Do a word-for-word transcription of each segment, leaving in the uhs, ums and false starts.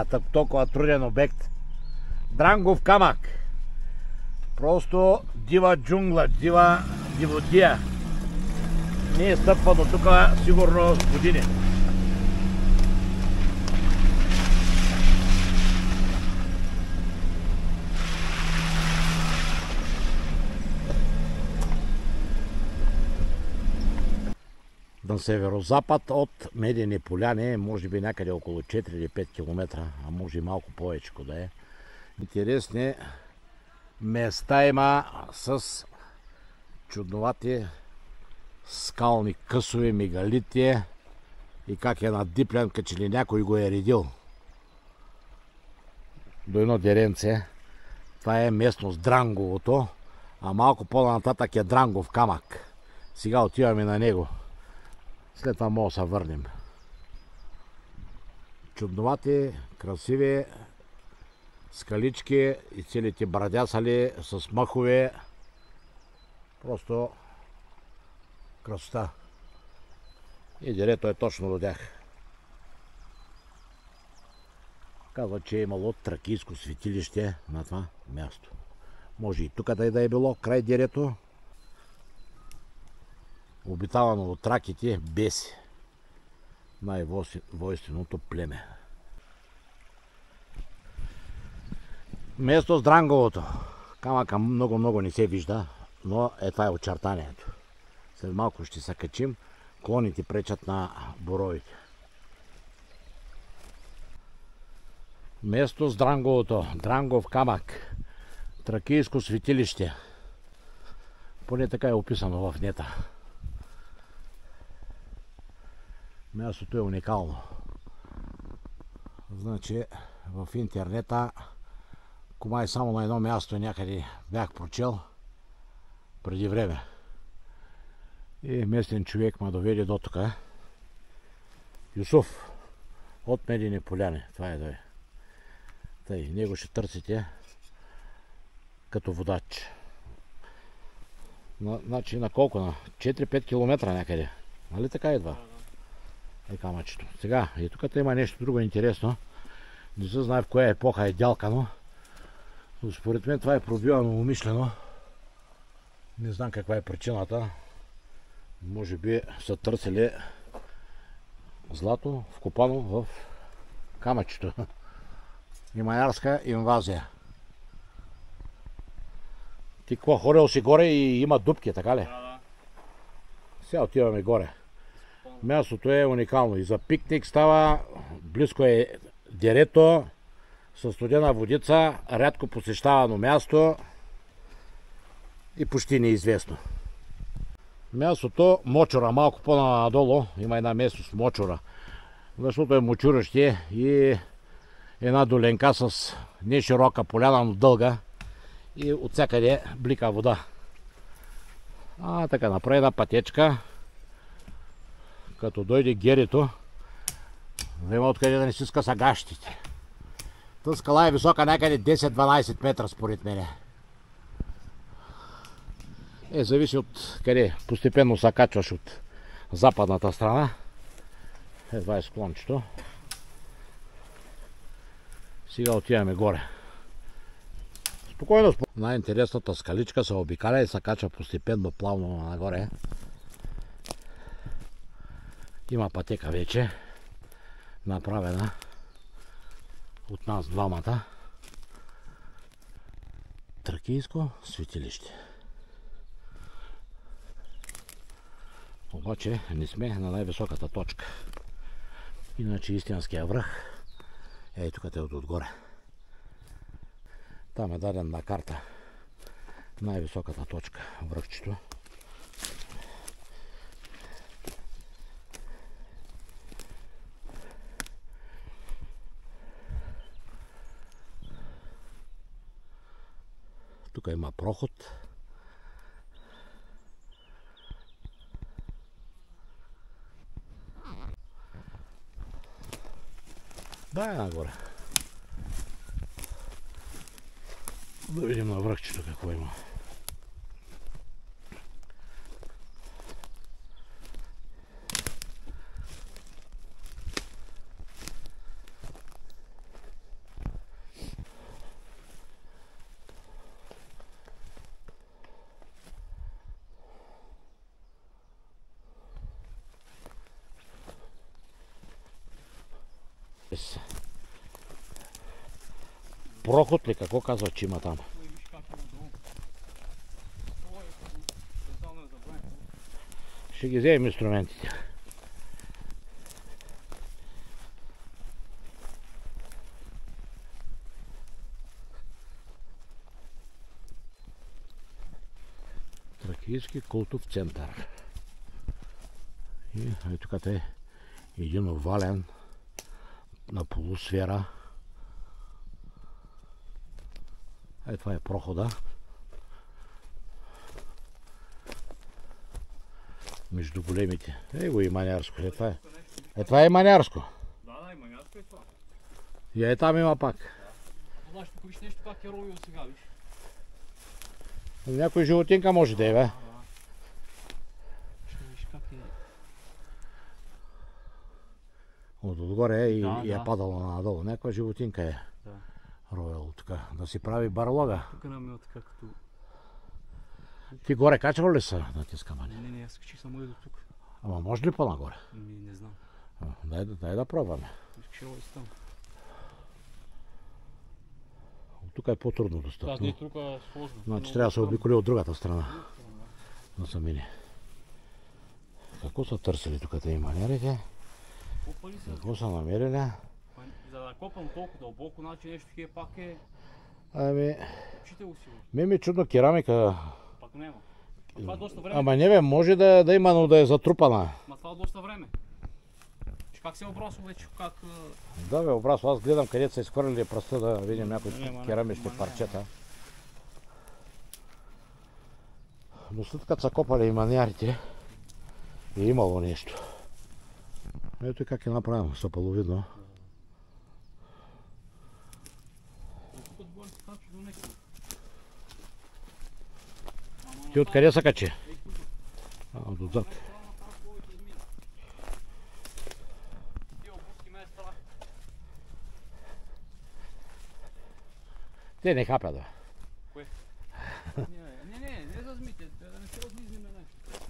толкова труден обект. Дрангов камък. Просто дива джунгла, дива дивотия. Не е стъпвано тук сигурно с години. На северозапад от Медени поляни, може би някъде около четири или пет километра, а може и малко повече да е. Интересни места има с чудновати скални късове, мегалити и как е надиплен, като че ли някой го е редил. До едно деренце. Това е местност Дранговото, а малко по-нататък е Дрангов камък. Сега отиваме на него. След това може да се върнем. Чудновати, красиви скалички и целите брадясали с мъхове. Просто красота. И дерето е точно до тях. Казва, че е имало тракийско светилище на това място. Може и тук да е било, край дерето. Обитавано от траките Беси. Най-войственото племе. Место с Дранговото. Камъка много-много не се вижда, но е това е очертанието. След малко ще се качим. Клоните пречат на боровите. Место с Дранговото. Дрангов камък. Тракийско светилище. Поне така е описано в нета. Мястото е уникално. Значи в интернета комай само на едно място някъде бях прочел преди време. И местен човек ме доведе до тук. Юсуф от Медени поляни. Това е той. Тъй, него ще търсите като водач. На, значи на колко? На четири-пет километра някъде. Нали така идва? Е камъчето. Сега, и тук има нещо друго интересно. Не се знае в коя епоха е дялкано. Но според мен това е пробивано умишлено. Не знам каква е причината. Може би са търсили злато вкопано в камъчето. Имаярска инвазия. Ти какво, ходил си горе и има дупки, така ли? Да, да. Сега отиваме горе. Мястото е уникално и за пикник става, близко е дерето, със студена водица, рядко посещавано място и почти неизвестно. Мястото Мочура, малко по-надолу има една местност Мочура, защото е мочураще и една доленка с не широка поляна, но дълга и от всякъде блика вода. А така направи една пътечка. Като дойде герито, да има откъде да не си скъса гащите. Та скала е висока някъде десет-дванайсет метра според мене. Е, зависи от къде. Постепенно се качваш от западната страна. Едва е склончето. Сега отиваме горе. Спокойно, спокойно. Най-интересната скаличка се обикаля и се качва постепенно, плавно нагоре. Има пътека вече, направена от нас двамата. Тракийско светилище. Обаче не сме на най-високата точка. Иначе истинския връх е и тук е отгоре. Там е даден на карта най-високата точка, връхчето. Тук има проход. Да, е нагоре. Да видим на връхчето какво има. Проход ли? Какво казва, че има там? Ще ги вземем инструментите. Тракийски култов център. И тук е един овален на полусфера. Е, това е прохода. Между големите. Е, го и Манярско. Е, това е. Е, това е Манярско. Да, да, и Манярско е това. И е, там има пак. Да. Знаеш, тук виж нещо как е ровил сега, виж. Някой животинка може да е, бе. Ще виж как е. От отгоре е и, Да, и е да. падало надолу. Някаква животинка е Да. ровил така. Да си прави барлога. Тук нам е така като... Ти горе качвал ли са на тези камъни? Не, не, аз скачих само и до тук. Ама може ли по-нагоре? Ми, не знам. А, Дай, дай да пробваме. Скачало и там. Тук е по-трудно Да, достъпно. не, тук е сложно. Значи трябва да се обиколи от другата страна. Да се мине. Какво са търсили тук тези манерите? Копали са. Какво са намерили? За да копам толкова дълбоко, значи нещо хие пак е... Ами, Учител си го. ми ми е чудно керамика. Пак няма. А това е доста време. Ама не бе, може да, да има, но да е затрупана. Ма това е доста време. Виж как се е обрасло вече, как... Да бе, образно, аз гледам където са изхвърлили пръста да видим някои Не, ма не, керамични ма не. парчета. Но след като са копали и манярите, е имало нещо. Ето и как е направено, стъпаловидно. Тук отгоре се качва до някъде. Ти откъде се качи? А, отзад. Те не хапят, бе. Кое? Не, не, не, не зазмите, да не се отлизниме нещо.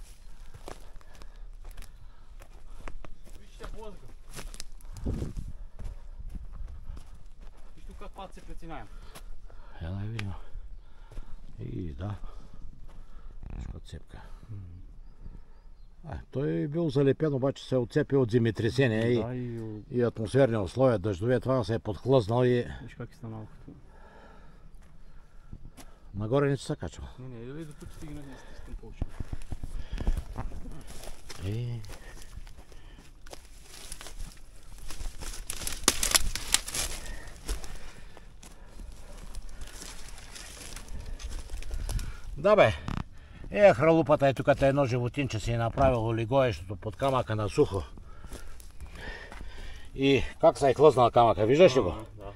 Вижте блъзга. Виж тук как пат се преценяем. Я да видим. И да. Нещо цепка. А, той е бил залепен, обаче се е отцепил от земетресение и, Да, и... и атмосферни условия, дъждове, това се е подхлъзнал и Виж как е станало като... нагоре не се качва. Не, не, и до тук стигнах, не стискам повече. И... Да бе, е хралупата е тук, едно животинче си е направило лигоещото под камъка на сухо. И как се е хлъзнал камъка, виждаш ли го? Да.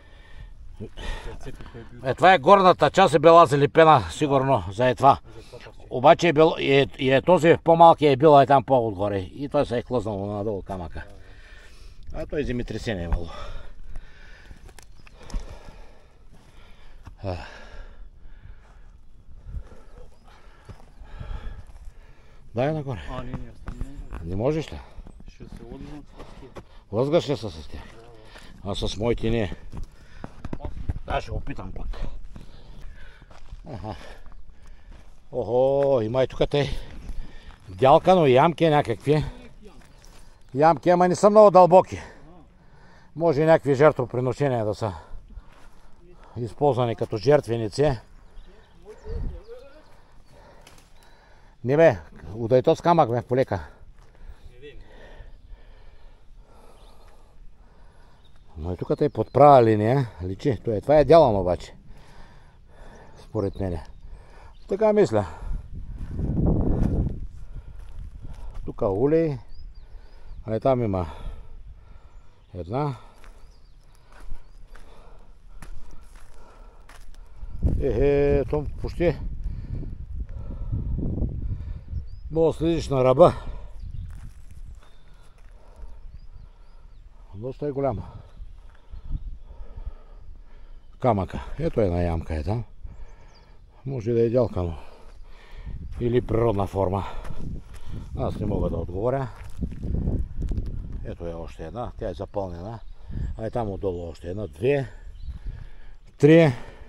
Е, това е горната част, е била залепена сигурно за е това. Обаче е бил, и, е, и е този по-малки е бил е там по-отгоре. И той се е хлъзнал надолу камъка. А той земетресение е имало. Дай нагоре. А, не, не, аз там не. Не можеш ли? Ще се лъгнат с такива. Лъзгаш ли се с тях? А с моите не. Да, ще опитам пак. Аха. Охо, има и тук те дялка, но ямки някакви. Ямки, ама не са много дълбоки. Може и някакви жертвоприношения да са използвани като жертвеници. Не бе, удай то с камък бе, полека. Но и тук е под права линия, личи. Това е дялано обаче. Според мене. Така мисля. Тук улей. А и там има една. Ехе, то почти мога да следиш на ръба. Доста е голяма. Камъка. Ето една ямка е там. Може да е дялкано. Или природна форма. Аз не мога да отговоря. Ето е още една. Тя е запълнена. А е там отдолу още една, две, три.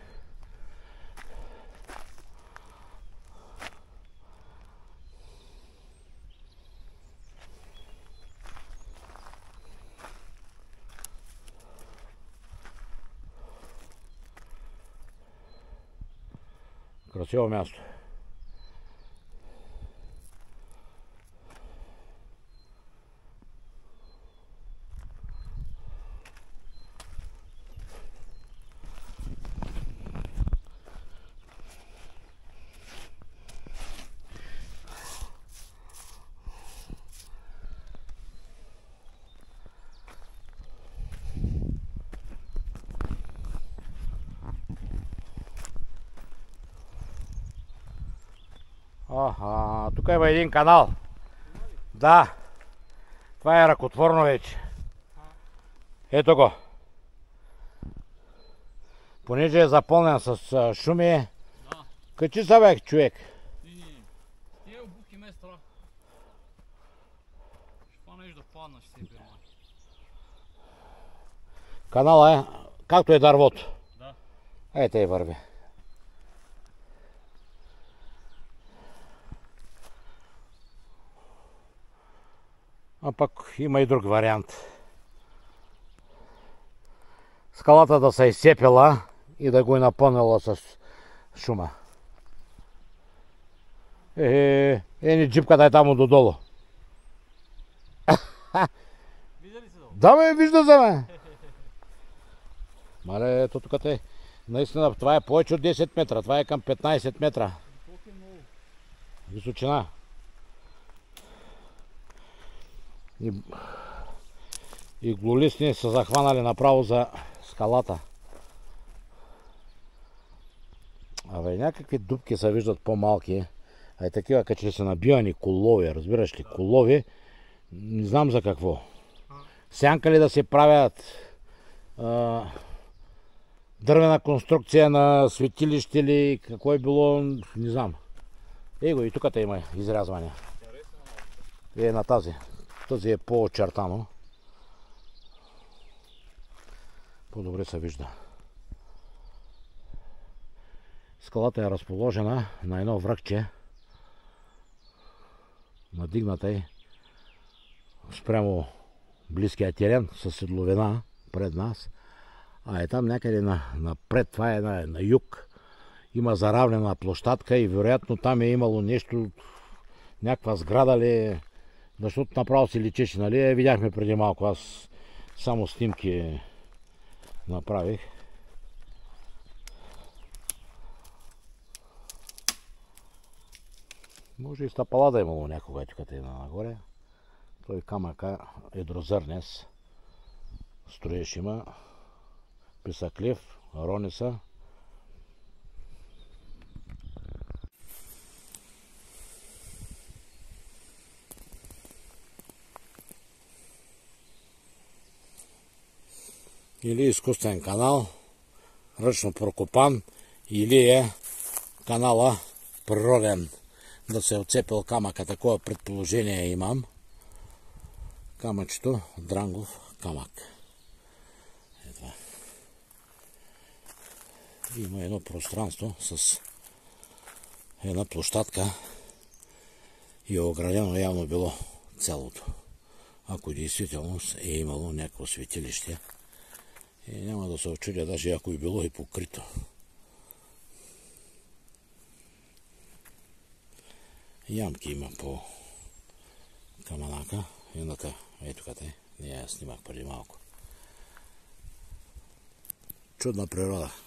Красиво място. Аха, тук има един канал. Да. Това е ръкотворно вече. Ето го. Понеже е запълнен с шуми. Да. Качи се, бе, човек. Не, не, не. Тия обувки ме е страх. Ще фанеш да паднаш си, бе. Канала е, както е дървото. Да. Ето и върви. А пък има и друг вариант. Скалата да се е изцепила и да го е напълнила с шума. Е, е, ни джипката е там додолу. Вижда ли се долу? Да, бе, вижда се, бе. Мале, ето тук е. Наистина, това е повече от десет метра. Това е към петнайсет метра. Колко е много? Височина. И, и глолисни са захванали направо за скалата. Абе, някакви дупки се виждат по-малки. А и такива, като че са набивани колови, разбираш ли? Колови, не знам за какво. Сянка ли да се правят а, дървена конструкция на светилище ли, какво е било, не знам. Ей го, и тук има изрязване. Е, на тази. Тази е по-очертано. По-добре се вижда. Скалата е разположена на едно връхче. Надигната е спрямо близкия терен със седловина пред нас. А е там някъде на, напред, това е на, на юг. Има заравнена площадка и вероятно там е имало нещо, някаква сграда ли, защото направо си личеше, нали? Видяхме преди малко, аз само снимки направих. Може и стъпала да е имало някога и тук е нагоре. Той камъка едрозърнес. Строеш има. Писаклив, рониса. Или изкуствен канал, ръчно прокопан, или е канала природен. Да се е отцепил камъка, такова предположение имам. Камъчето, дрангов камък. Ето. Има едно пространство с една площадка и е оградено явно било цялото. Ако действително е имало някакво светилище, и няма да се очудя, даже ако е било и покрито. Ямки има по камънака. Едната, ето къде е. Не я снимах преди малко. Чудна природа.